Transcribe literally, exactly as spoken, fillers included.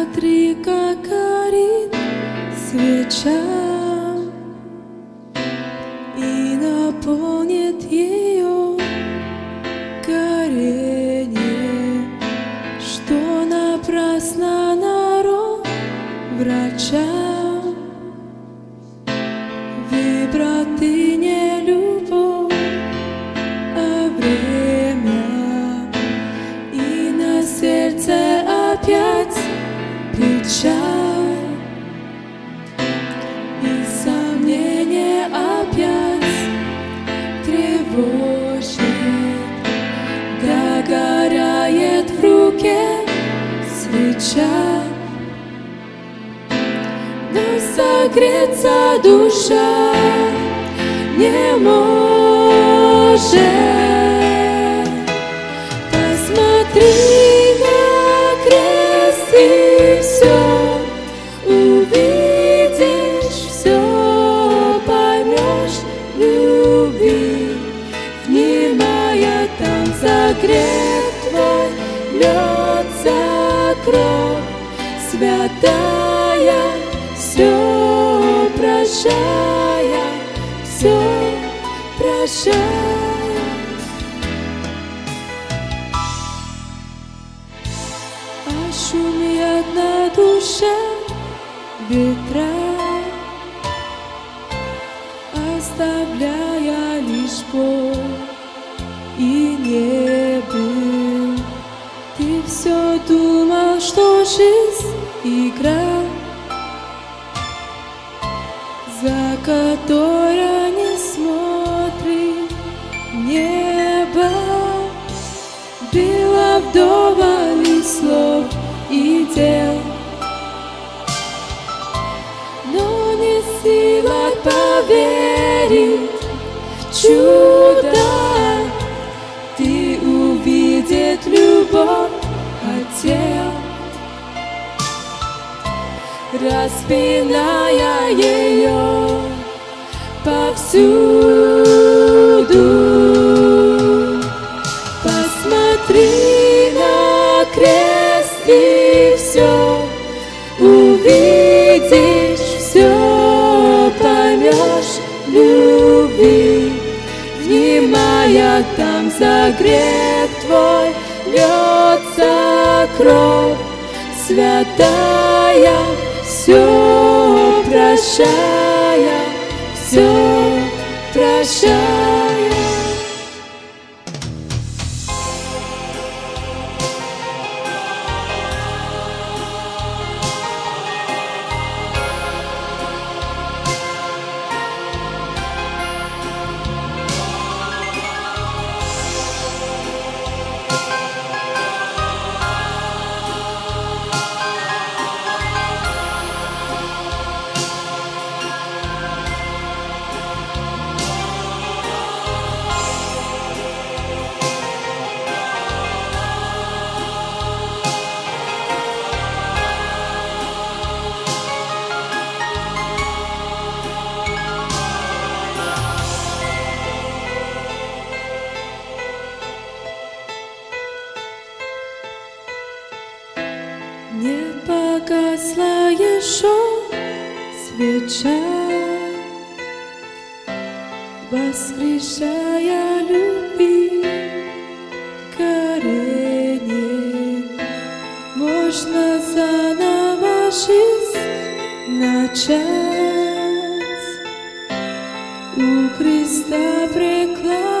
Смотри, как горит свеча и наполнит ее горение, что напрасно народ врача. Выбрал ты не любовь, а время, и на сердце опять печаль, и сомнение опять тревожит. Догорает в руке свеча, но согреться душа не может. Посмотри на крест и все увидишь, все поймешь любви, внимая там загрет твой, льется кровь святая, все прощая, все прощая. А шумят на душе ветра, оставляя лишь боль, и не был. Ты все думал, что жизнь игра, за которой не смотрит небо. Было вдоволь слов и дел, но не сила поверить в чудо. Ты увидеть любовь хотел, распиная ее повсюду. Посмотри на крест и все увидишь, все поймешь любви, внимая там загрет твой, льется кровь святая, все прощая, все прощая. Не погасла еще свеча, воскрешая любви горение. Можно заново жизнь начать, у креста преклониться.